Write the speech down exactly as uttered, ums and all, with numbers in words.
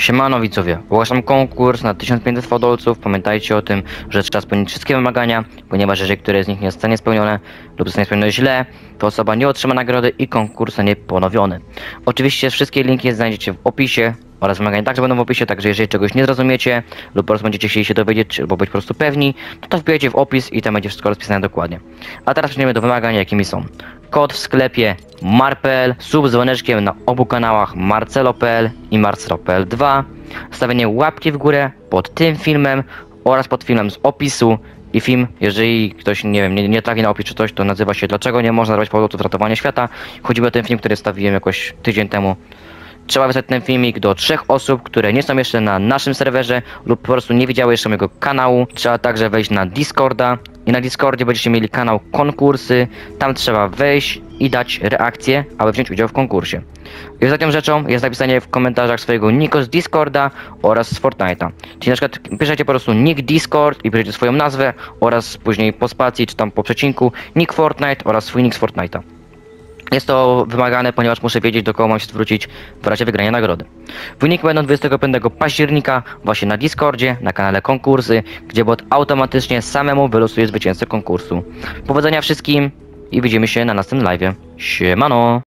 Siemano widzowie, ogłaszam konkurs na tysiąc pięćset fodolców. Pamiętajcie o tym, że trzeba spełnić wszystkie wymagania, ponieważ jeżeli któreś z nich nie zostanie spełnione lub zostanie spełnione źle, to osoba nie otrzyma nagrody i konkurs zostanie ponowiony. Oczywiście wszystkie linki znajdziecie w opisie oraz wymagania także będą w opisie, także jeżeli czegoś nie zrozumiecie lub po prostu będziecie chcieli się dowiedzieć albo być po prostu pewni, to to wbijajcie w opis i tam będzie wszystko rozpisane dokładnie. A teraz przejdziemy do wymagań, jakimi są: kod w sklepie mar kropka p l, sub z dzwoneczkiem na obu kanałach marcelo kropka p l i marcelo kropka p l dwa, stawienie łapki w górę pod tym filmem oraz pod filmem z opisu. I film, jeżeli ktoś, nie wiem, nie, nie trafi na opis czy coś, to nazywa się "Dlaczego nie można dawać powodów ratowania świata". Chodzi o ten film, który stawiłem jakoś tydzień temu. Trzeba wysłać ten filmik do trzech osób, które nie są jeszcze na naszym serwerze lub po prostu nie widziały jeszcze mojego kanału. Trzeba także wejść na Discorda i na Discordzie będziecie mieli kanał konkursy. Tam trzeba wejść i dać reakcję, aby wziąć udział w konkursie. I ostatnią rzeczą jest napisanie w komentarzach swojego nicka z Discorda oraz z Fortnite'a. Czyli na przykład piszecie po prostu nick Discord i piszecie swoją nazwę oraz później po spacji czy tam po przecinku nick Fortnite oraz swój nick z Fortnite'a. Jest to wymagane, ponieważ muszę wiedzieć, do kogo mam się zwrócić w razie wygrania nagrody. Wyniki będą dwudziestego piątego października właśnie na Discordzie, na kanale konkursy, gdzie bot automatycznie samemu wylosuje zwycięzcę konkursu. Powodzenia wszystkim i widzimy się na następnym live'ie. Siemano!